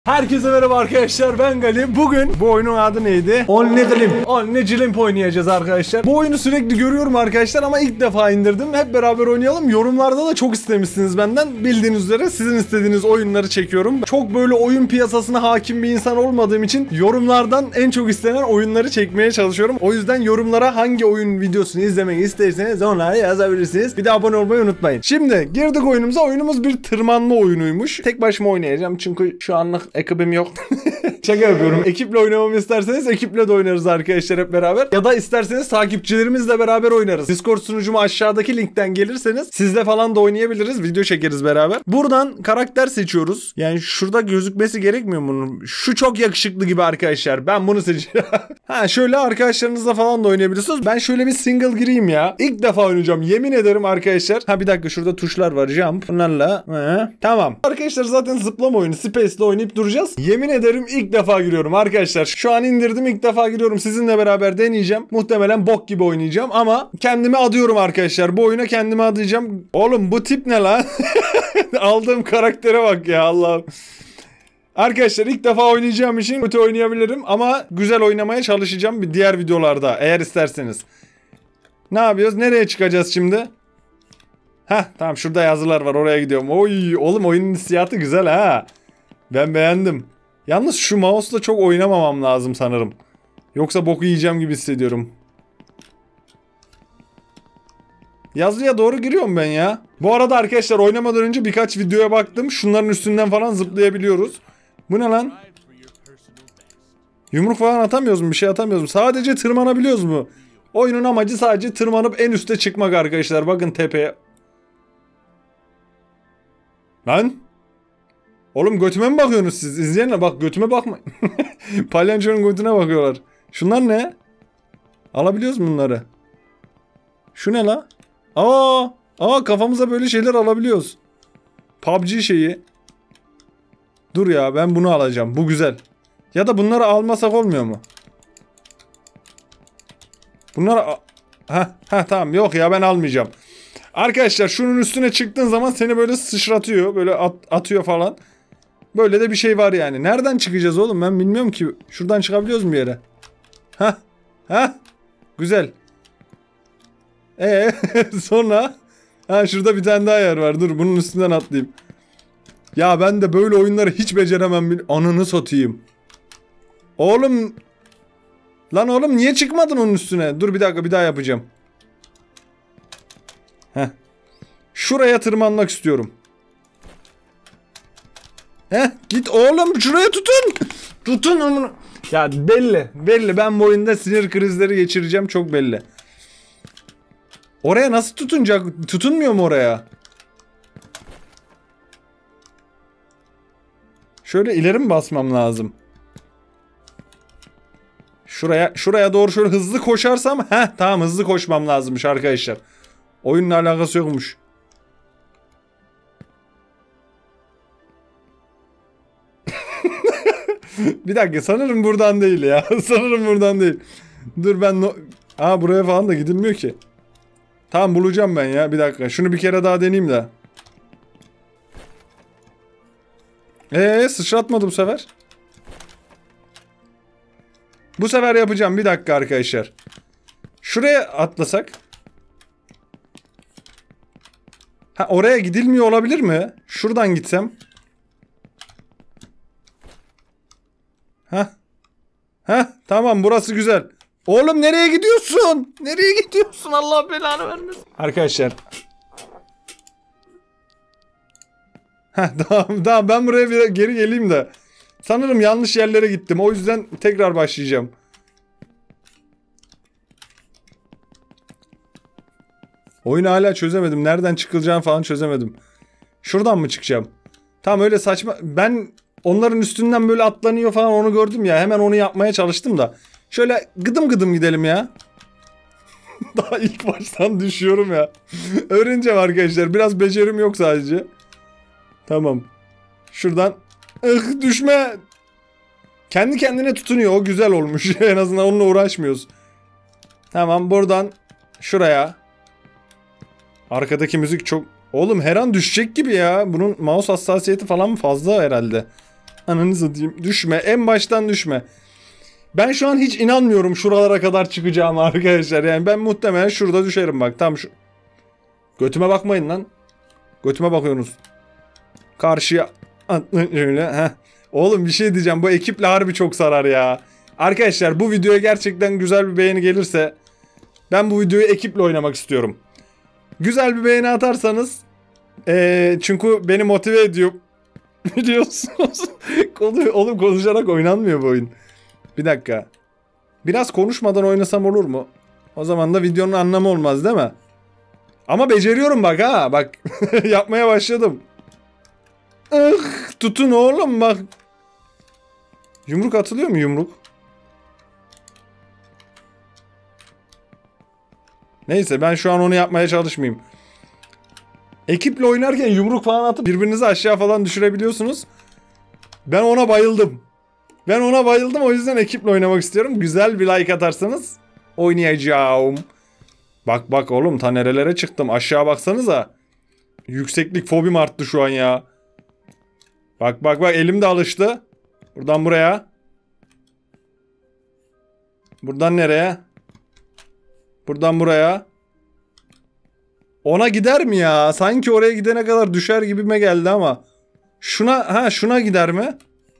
Herkese merhaba arkadaşlar, ben Galip. Bugün bu oyunun adı neydi? Only Limp oynayacağız arkadaşlar. Bu oyunu sürekli görüyorum arkadaşlar ama ilk defa indirdim. Hep beraber oynayalım. Yorumlarda da çok istemişsiniz benden. Bildiğiniz üzere sizin istediğiniz oyunları çekiyorum. Çok böyle oyun piyasasına hakim bir insan olmadığım için yorumlardan en çok istenen oyunları çekmeye çalışıyorum. O yüzden yorumlara hangi oyun videosunu izlemek isterseniz onları yazabilirsiniz. Bir de abone olmayı unutmayın. Şimdi girdik oyunumuza. Oyunumuz bir tırmanma oyunuymuş. Tek başıma oynayacağım çünkü şu anlık ekibim yok. Şaka yapıyorum. Ekiple oynamamı isterseniz ekiple de oynarız arkadaşlar hep beraber. Ya da isterseniz takipçilerimizle beraber oynarız. Discord sunucumu aşağıdaki linkten gelirseniz sizle falan da oynayabiliriz. Video çekeriz beraber. Buradan karakter seçiyoruz. Yani şurada gözükmesi gerekmiyor bunun. Şu çok yakışıklı gibi arkadaşlar. Ben bunu seçeceğim. Ha şöyle arkadaşlarınızla falan da oynayabilirsiniz. Ben şöyle bir single gireyim ya. İlk defa oynayacağım. Yemin ederim arkadaşlar. Ha bir dakika şurada tuşlar var. Jump. Bunlarla. Tamam. Arkadaşlar zaten zıplama oyunu. Space'le oynayıp duracağız. Yemin ederim ilk defa giriyorum arkadaşlar. Şu an indirdim, ilk defa giriyorum. Sizinle beraber deneyeceğim. Muhtemelen bok gibi oynayacağım ama kendimi adıyorum arkadaşlar. Bu oyuna kendimi adayacağım. Oğlum bu tip ne lan? Aldığım karaktere bak ya Allah'ım. Arkadaşlar ilk defa oynayacağım için kötü oynayabilirim ama güzel oynamaya çalışacağım bir diğer videolarda eğer isterseniz. Ne yapıyoruz? Nereye çıkacağız şimdi? Heh tamam, şurada yazılar var, oraya gidiyorum. Oy oğlum, oyunun hissiyatı güzel ha. Ben beğendim. Yalnız şu mouse'la çok oynamamam lazım sanırım. Yoksa boku yiyeceğim gibi hissediyorum. Yazıya doğru giriyorum ben ya. Bu arada arkadaşlar oynamadan önce birkaç videoya baktım. Şunların üstünden falan zıplayabiliyoruz. Bu ne lan? Yumruk falan atamıyoruz mu? Bir şey atamıyoruz mu? Sadece tırmanabiliyoruz mu? Oyunun amacı sadece tırmanıp en üste çıkmak arkadaşlar. Bakın tepeye. Lan? Oğlum götüme mi bakıyorsunuz siz? İzleyenler bak, götüme bakmayın. Palyaçonun götüne bakıyorlar. Şunlar ne? Alabiliyoruz mu bunları? Şu ne la? Kafamıza böyle şeyler alabiliyoruz. PUBG şeyi. Dur ya, ben bunu alacağım. Bu güzel. Ya da bunları almasak olmuyor mu? Bunları... tamam, yok ya, ben almayacağım. Arkadaşlar şunun üstüne çıktığın zaman seni böyle sıçratıyor. Böyle atıyor falan. Böyle de bir şey var yani. Nereden çıkacağız oğlum? Ben bilmiyorum ki. Şuradan çıkabiliyoruz mu bir yere? Güzel. Sonra şurada bir tane daha yer var. Dur bunun üstünden atlayayım. Ya ben de böyle oyunları hiç beceremem. Ananı satayım. Oğlum. Lan oğlum niye çıkmadın onun üstüne? Dur bir dakika, bir daha yapacağım. Şuraya tırmanmak istiyorum. Git oğlum, şuraya tutun. Tutun onu. Ya belli ben bu oyunda sinir krizleri geçireceğim, çok belli. Oraya nasıl tutunacak? Tutunmuyor mu oraya? Şöyle ileri mi basmam lazım? Şuraya doğru şöyle hızlı koşarsam, tamam, hızlı koşmam lazımmış arkadaşlar. Oyunla alakası yokmuş. Bir dakika, sanırım buradan değil ya. Sanırım buradan değil. Dur ben buraya falan da gidilmiyor ki. Tamam, bulacağım ben ya, bir dakika. Şunu bir kere daha deneyeyim de. Sıçratmadı bu sefer. Bu sefer yapacağım, bir dakika arkadaşlar. Şuraya atlasak. Oraya gidilmiyor olabilir mi? Şuradan gitsem. Tamam, burası güzel. Oğlum nereye gidiyorsun? Nereye gidiyorsun? Allah belanı vermesin. Arkadaşlar. Tamam ben buraya bir geri geleyim de. Sanırım yanlış yerlere gittim. O yüzden tekrar başlayacağım. Oyunu hala çözemedim. Nereden çıkılacağını falan çözemedim. Şuradan mı çıkacağım? Tamam, öyle saçma. Ben onların üstünden böyle atlanıyor falan, onu gördüm ya. Hemen onu yapmaya çalıştım da. Şöyle gıdım gıdım gidelim ya. Daha ilk baştan düşüyorum ya. Öğreneceğim arkadaşlar. Biraz becerim yok sadece. Tamam. Şuradan. Düşme. Kendi kendine tutunuyor. O güzel olmuş. En azından onunla uğraşmıyoruz. Tamam, buradan şuraya. Arkadaki müzik çok... Oğlum her an düşecek gibi ya. Bunun mouse hassasiyeti falan fazla herhalde. Ananı satayım. Düşme. En baştan düşme. Ben şu an hiç inanmıyorum şuralara kadar çıkacağım arkadaşlar. Yani ben muhtemelen şurada düşerim bak. Tam şu. Götüme bakmayın lan. Götüme bakıyorsunuz. Karşıya. Öyle. Heh. Oğlum bir şey diyeceğim. Bu ekiple harbi çok sarar ya. Arkadaşlar bu videoya gerçekten güzel bir beğeni gelirse ben bu videoyu ekiple oynamak istiyorum. Güzel bir beğeni atarsanız çünkü beni motive ediyor. Biliyorsunuz. Oğlum konuşarak oynanmıyor bu oyun. Bir dakika. Biraz konuşmadan oynasam olur mu? O zaman da videonun anlamı olmaz değil mi? Ama beceriyorum bak ha. Bak yapmaya başladım. Tutun oğlum bak. Yumruk atılıyor mu yumruk? Neyse ben şu an onu yapmaya çalışmayayım. Ekiple oynarken yumruk falan atıp birbirinizi aşağı falan düşürebiliyorsunuz. Ben ona bayıldım. Ben ona bayıldım, o yüzden ekiple oynamak istiyorum. Güzel bir like atarsanız oynayacağım. Bak bak oğlum ta nerelere çıktım. Aşağı baksanıza. Yükseklik fobim arttı şu an ya. Bak bak bak elim de alıştı. Buradan buraya. Buradan nereye? Buradan buraya. Ona gider mi ya? Sanki oraya gidene kadar düşer gibime geldi ama. Şuna gider mi?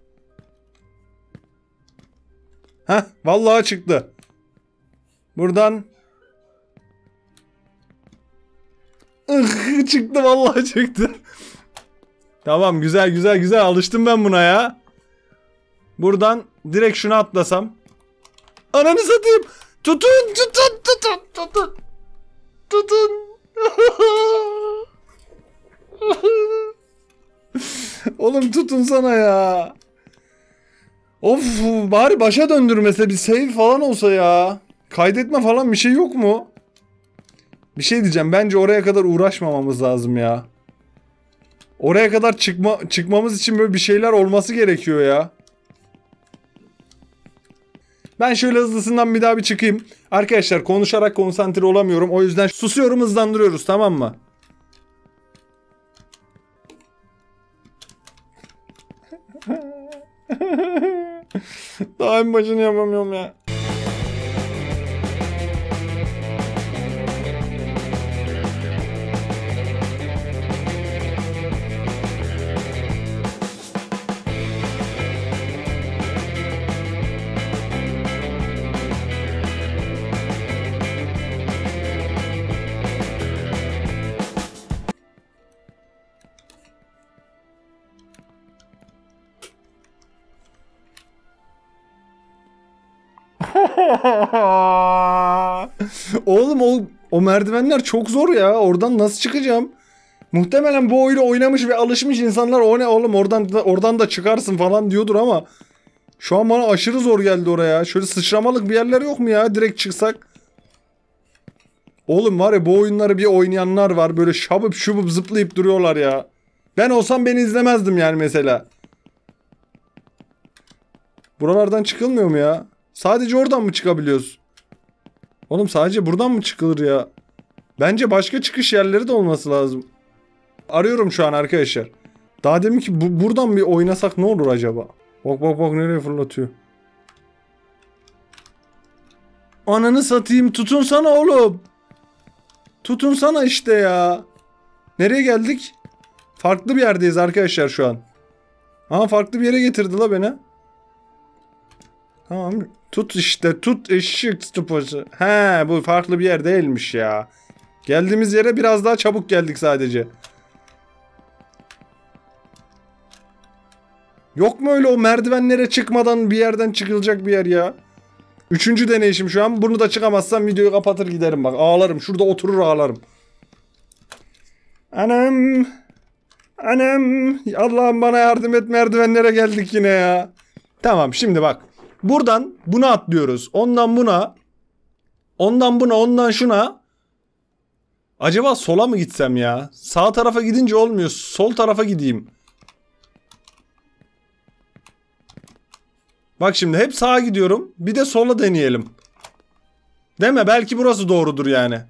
Vallahi çıktı. Buradan. Çıktı vallahi çıktı. Tamam güzel güzel güzel alıştım ben buna ya. Buradan direkt şuna atlasam. Ananı satayım. Tutun. Oğlum tutun sana ya. Of bari başa döndürmese bir save falan olsa ya. Kaydetme falan bir şey yok mu? Bir şey diyeceğim, bence oraya kadar uğraşmamamız lazım ya. Oraya kadar çıkmamız için böyle bir şeyler olması gerekiyor ya. Ben şöyle hızlısından bir daha bir çıkayım. Arkadaşlar konuşarak konsantre olamıyorum. O yüzden susuyorum, hızlandırıyoruz, tamam mı? Daha en başını yapamıyorum ya. Oğlum o merdivenler çok zor ya. Oradan nasıl çıkacağım? Muhtemelen bu oyunu oynamış ve alışmış insanlar o ne oğlum oradan da çıkarsın falan diyordur ama şu an bana aşırı zor geldi oraya. Şöyle sıçramalık bir yerler yok mu ya? Direkt çıksak. Oğlum var ya, bu oyunları bir oynayanlar var. Böyle şabıp şubup zıplayıp duruyorlar ya. Ben olsam beni izlemezdim yani mesela. Buralardan çıkılmıyor mu ya? Sadece oradan mı çıkabiliyoruz? Oğlum sadece buradan mı çıkılır ya? Bence başka çıkış yerleri de olması lazım. Arıyorum şu an arkadaşlar. Daha demin ki buradan bir oynasak ne olur acaba? Bak bak bak nereye fırlatıyor. Ananı satayım, tutunsana oğlum. Tutunsana işte ya. Nereye geldik? Farklı bir yerdeyiz arkadaşlar şu an. Farklı bir yere getirdi la beni. Tamam. Tut işte, tut eşek sıpası. Bu farklı bir yer değilmiş ya. Geldiğimiz yere biraz daha çabuk geldik sadece. Yok mu öyle o merdivenlere çıkmadan bir yerden çıkılacak bir yer ya? 3. deneyişim şu an. Bunu da çıkamazsam videoyu kapatır giderim bak. Ağlarım. Şurada oturur ağlarım. Anam. Allah'ım bana yardım et, merdivenlere geldik yine ya. Tamam şimdi bak. Buradan buna atlıyoruz. Ondan buna. Ondan buna, ondan şuna. Acaba sola mı gitsem ya? Sağ tarafa gidince olmuyor. Sol tarafa gideyim. Bak şimdi hep sağa gidiyorum. Bir de sola deneyelim. Değil mi? Belki burası doğrudur yani.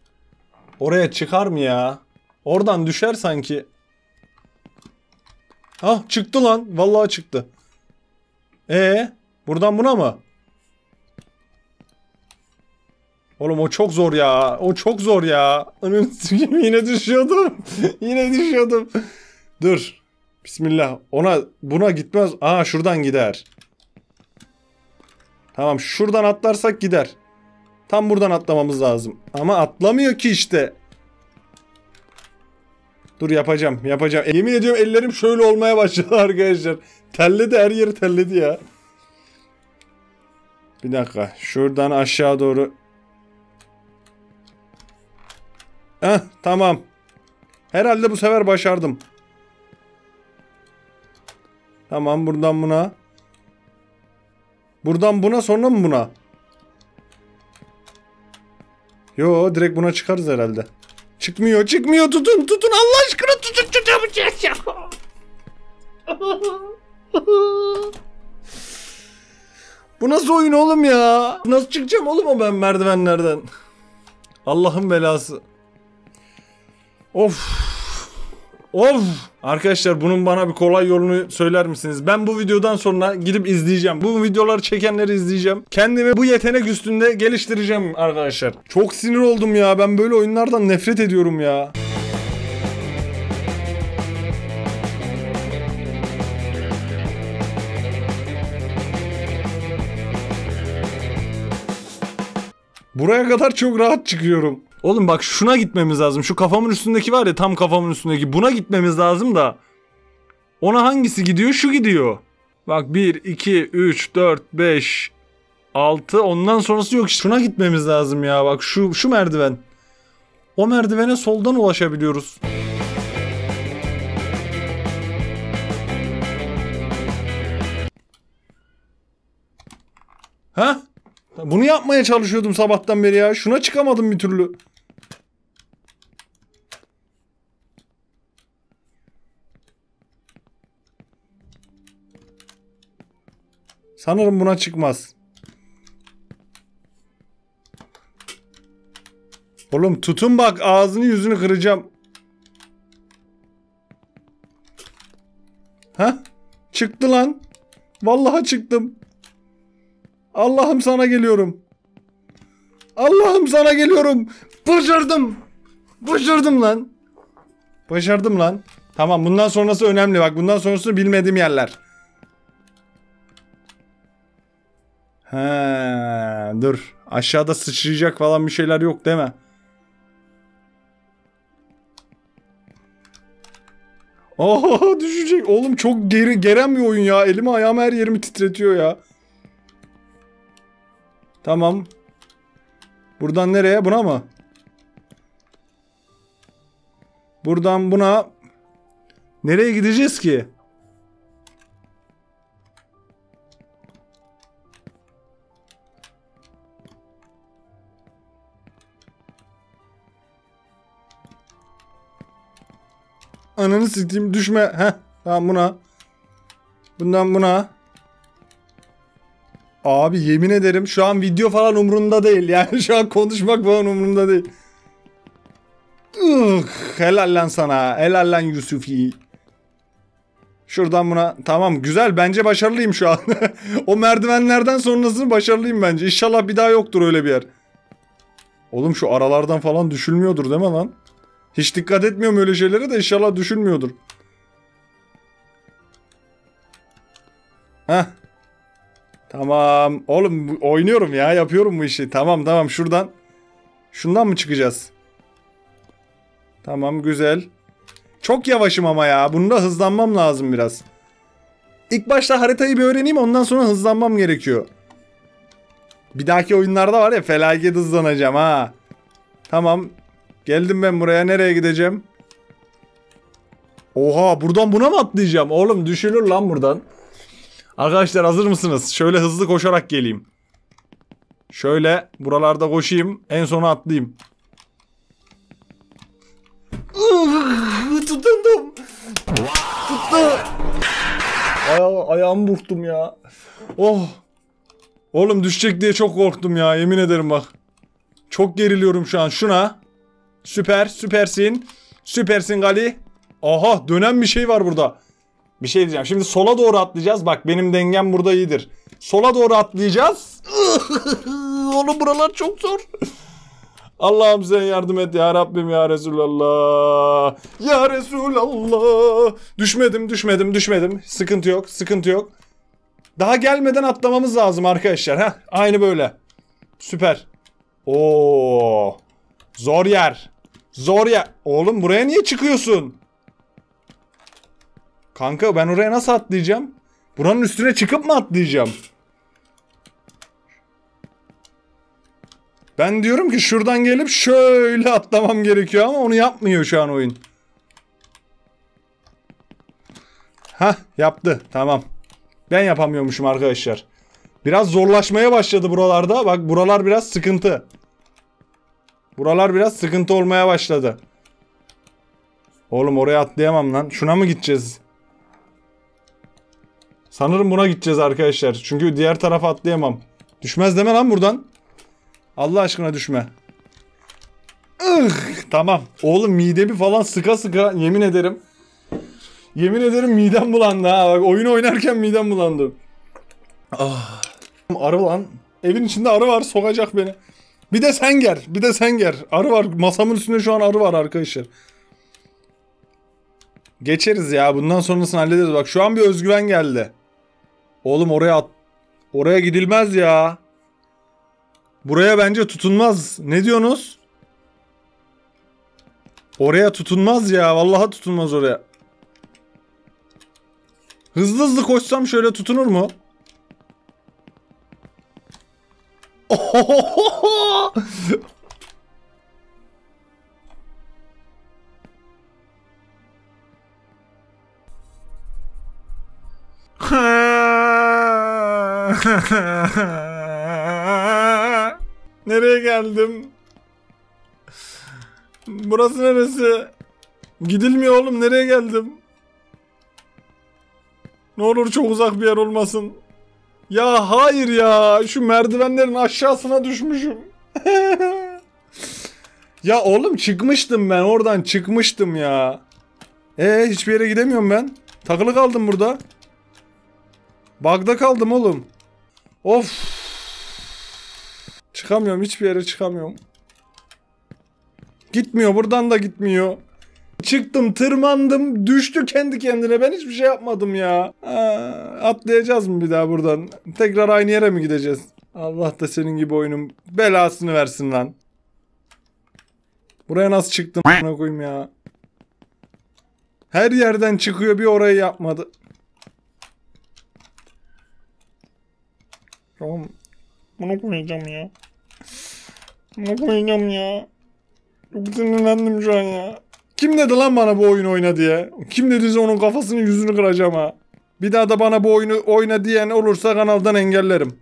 Oraya çıkar mı ya? Oradan düşer sanki. Ah çıktı lan. Vallahi çıktı. Buradan buna mı? Oğlum o çok zor ya. O çok zor ya. Yine düşüyordum. Yine düşüyordum. Dur. Bismillah. Buna gitmez. Aa şuradan gider. Tamam şuradan atlarsak gider. Tam buradan atlamamız lazım. Ama atlamıyor ki işte. Dur yapacağım. Yemin ediyorum ellerim şöyle olmaya başladı arkadaşlar. Telledi, her yeri telledi ya. Bir dakika. Şuradan aşağı doğru. Tamam. Herhalde bu sefer başardım. Tamam buradan buna. Buradan buna sonra mı buna? Yo direkt buna çıkarız herhalde. Çıkmıyor tutun Allah aşkına tutun Bu nasıl oyun oğlum ya? Nasıl çıkacağım oğlum o ben merdivenlerden? Allah'ın belası. Of. Arkadaşlar bunun bana bir kolay yolunu söyler misiniz? Ben bu videodan sonra gidip izleyeceğim. Bu videoları çekenleri izleyeceğim. Kendimi bu yetenek üstünde geliştireceğim arkadaşlar. Çok sinir oldum ya. Ben böyle oyunlardan nefret ediyorum ya. Buraya kadar çok rahat çıkıyorum. Oğlum bak şuna gitmemiz lazım. Şu kafamın üstündeki var ya, tam kafamın üstündeki. Buna gitmemiz lazım da. Ona hangisi gidiyor? Şu gidiyor. Bak 1, 2, 3, 4, 5, 6. Ondan sonrası yok. Şuna gitmemiz lazım ya. Bak şu merdiven. O merdivene soldan ulaşabiliyoruz. Ha? Bunu yapmaya çalışıyordum sabahtan beri ya. Şuna çıkamadım bir türlü. Sanırım buna çıkmaz. Oğlum tutun bak, ağzını yüzünü kıracağım. Ha? Çıktı lan. Vallahi çıktım. Allah'ım sana geliyorum. Allah'ım sana geliyorum. Başardım. Başardım lan. Başardım lan. Tamam, bundan sonrası önemli. Bak bundan sonrası bilmediğim yerler. He, dur. Aşağıda sıçrayacak falan bir şeyler yok değil mi? Oha düşecek. Oğlum çok geren bir oyun ya. Elimi ayağımı her yerimi titretiyor ya. Tamam. Buradan nereye? Buna mı? Buradan buna. Nereye gideceğiz ki? Ananı sikeyim, düşme. Heh. Tamam buna. Bundan buna. Abi yemin ederim şu an video falan umurumda değil. Yani şu an konuşmak falan umurumda değil. Helal lan sana. Helal lan Yusufi. Şuradan buna. Tamam güzel. Bence başarılıyım şu an. O merdivenlerden sonrasını başarılıyım bence. İnşallah bir daha yoktur öyle bir yer. Oğlum şu aralardan falan düşülmüyordur değil mi lan? Hiç dikkat etmiyorum öyle şeylere de, inşallah düşülmüyordur. Heh. Tamam. Oğlum oynuyorum ya. Yapıyorum bu işi. Tamam şuradan. Şundan mı çıkacağız? Tamam güzel. Çok yavaşım ama ya. Bunda hızlanmam lazım biraz. İlk başta haritayı bir öğreneyim, ondan sonra hızlanmam gerekiyor. Bir dahaki oyunlarda var ya, felaket hızlanacağım ha. Tamam. Geldim ben buraya. Nereye gideceğim? Oha, buradan buna mı atlayacağım? Oğlum düşülür lan buradan. Arkadaşlar hazır mısınız? Şöyle hızlı koşarak geleyim. Şöyle buralarda koşayım. En sona atlayayım. Tutundum. Tuttu. Ayağımı burktum ya. Oh. Oğlum düşecek diye çok korktum ya. Yemin ederim bak. Çok geriliyorum şu an. Şuna. Süpersin. Süpersin Gali. Aha, dönen bir şey var burada. Bir şey diyeceğim. Şimdi sola doğru atlayacağız. Bak benim dengem burada iyidir. Sola doğru atlayacağız. Oğlum buralar çok zor. Allah'ım sen yardım et ya Rabbim ya Resulallah. Ya Resulallah. Düşmedim. Sıkıntı yok. Daha gelmeden atlamamız lazım arkadaşlar. Heh, aynı böyle. Süper. Oo. Zor yer. Oğlum buraya niye çıkıyorsun? Kanka ben oraya nasıl atlayacağım? Buranın üstüne çıkıp mı atlayacağım? Ben diyorum ki şuradan gelip şöyle atlamam gerekiyor ama onu yapmıyor şu an oyun. Hah yaptı, tamam. Ben yapamıyormuşum arkadaşlar. Biraz zorlaşmaya başladı buralarda. Bak buralar biraz sıkıntı. Buralar biraz sıkıntı olmaya başladı. Oğlum oraya atlayamam lan. Şuna mı gideceğiz? Sanırım buna gideceğiz arkadaşlar. Çünkü diğer tarafa atlayamam. Düşmez deme lan buradan. Allah aşkına düşme. Tamam. Oğlum midemi falan sıka sıka yemin ederim. Yemin ederim midem bulandı ha. Bak oyun oynarken midem bulandı. Ah. Arı lan. Evin içinde arı var, sokacak beni. Bir de sen gel. Arı var. Masamın üstünde şu an arı var arkadaşlar. Geçeriz ya. Bundan sonrasını hallederiz. Bak şu an bir özgüven geldi. Oğlum oraya gidilmez ya. Buraya bence tutunmaz. Ne diyorsunuz? Oraya tutunmaz ya. Vallahi tutunmaz oraya. Hızlı koşsam şöyle tutunur mu? Nereye geldim? Burası neresi? Gidilmiyor oğlum, nereye geldim? Ne olur çok uzak bir yer olmasın. Ya hayır ya, şu merdivenlerin aşağısına düşmüşüm. Ya oğlum çıkmıştım ben, oradan çıkmıştım ya. Hiçbir yere gidemiyorum ben. Takılı kaldım burada. Bug'da kaldım oğlum. Of. Çıkamıyorum, hiçbir yere çıkamıyorum. Gitmiyor, buradan da gitmiyor. Çıktım, tırmandım, düştü kendi kendine. Ben hiçbir şey yapmadım ya. Atlayacağız mı bir daha buradan? Tekrar aynı yere mi gideceğiz? Allah da senin gibi oyunun belasını versin lan. Buraya nasıl çıktım a**ına koyayım ya. Her yerden çıkıyor, bir orayı yapmadı. Tamam. Bunu koyacağım ya. Çok sinirlendim şu an ya. Kim dedi lan bana bu oyunu oyna diye? Kim dediyse onun kafasını yüzünü kıracağım ha. Bir daha da bana bu oyunu oyna diyen olursa kanaldan engellerim.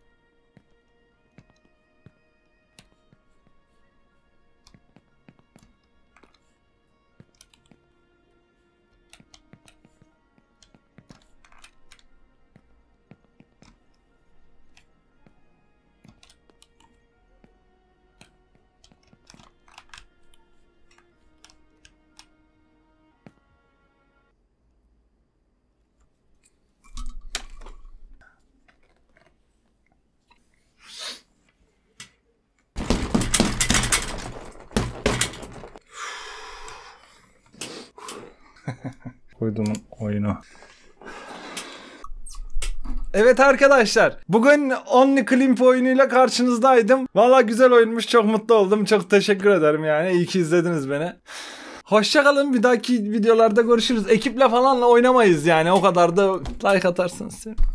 Koyduğumun oyunu. Evet arkadaşlar, bugün Only Climb oyunuyla karşınızdaydım. Valla güzel oyunmuş, çok mutlu oldum. Çok teşekkür ederim yani, iyi ki izlediniz beni. Hoşça kalın, bir dahaki videolarda görüşürüz. Ekiple falanla oynamayız yani, o kadar da like atarsınız.